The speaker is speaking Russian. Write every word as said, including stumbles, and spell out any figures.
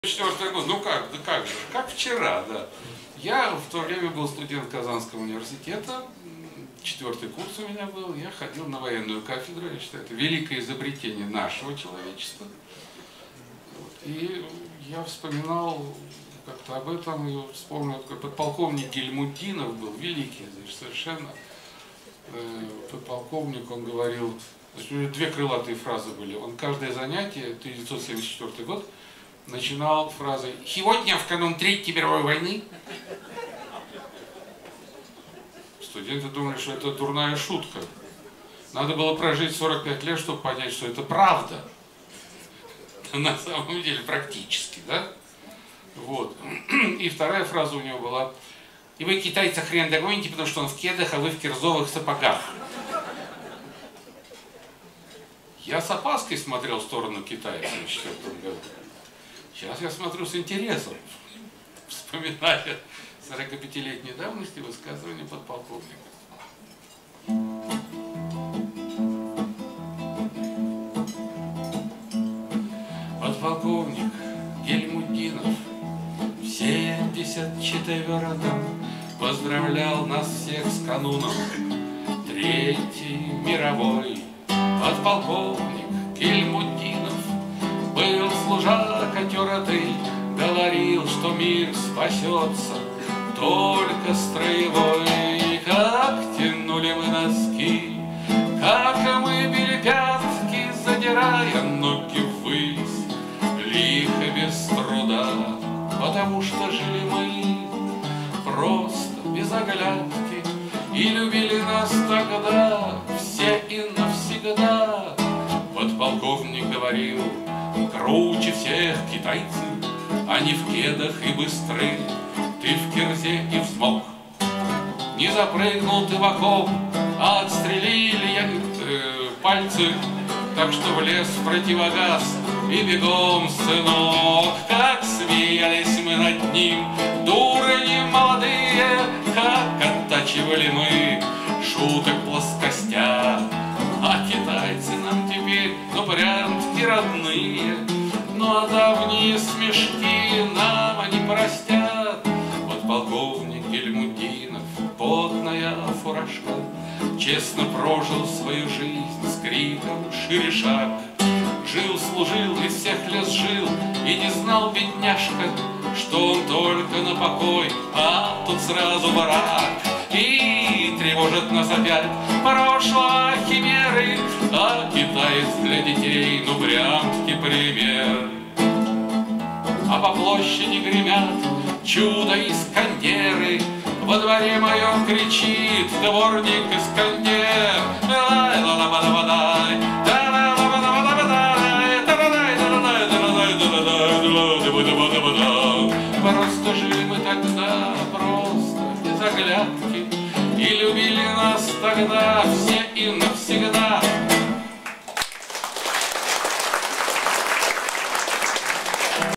Четвертый год, ну как, да как же, как вчера, да. Я в то время был студент Казанского университета, четвертый курс у меня был, я ходил на военную кафедру, я считаю, это великое изобретение нашего человечества. И я вспоминал как-то об этом, и вспомнил, как подполковник Гильмуддинов был, великий, значит, совершенно э, подполковник, он говорил, значит, у него две крылатые фразы были, он каждое занятие, тысяча девятьсот семьдесят четвёртый год, начинал фразой «Сегодня, в канун Третьей мировой войны». Студенты думали, что это дурная шутка. Надо было прожить сорок пять лет, чтобы понять, что это правда. На самом деле, практически, да? Вот. И вторая фраза у него была «И вы, китайцы, хрен догоните, потому что он в кедах, а вы в кирзовых сапогах». Я с опаской смотрел в сторону Китая в тысяча девятьсот четвёртом году. Сейчас я смотрю с интересом, вспоминая сорокапятилетней давности высказывания подполковника. Подполковник Гильмуддинов в семьдесят четвёртом поздравлял нас всех с кануном Третьей мировой. Подполковник Гильмуддинов был служака тёртый, говорил, что мир спасется только строевой. Как тянули мы носки, как мы били пятки, задирая ноги ввысь, лихо без труда, потому что жили мы просто без оглядки, и любили нас тогда все и навсегда. Подполковник говорил: круче всех китайцы, они в кедах и быстры, ты в кирзе и взмок. Не запрыгнул ты в окоп, а отстрелили я, э, пальцы, так что влез в противогаз и бегом, сынок. Как смеялись мы над ним, дурни молодые, как оттачивали мы шуток плоскостя. А китайцы нам теперь, ну, прям-таки родные, ну, а давние смешки нам они простят. Подполковник Гильмуддинов, потная фуражка, честно прожил свою жизнь с криком шире шаг. Жил, служил, из всех лес жил, и не знал, бедняжка, что он только на покой, а тут сразу барак. И тревожит нас опять прошлое химеры, а китаец для детей, ну, прям-таки пример. А по площади гремят чудо-искандеры, во дворе моем кричит дворник Искандер. Просто жили мы тогда, просто без оглядки, и любили нас тогда все и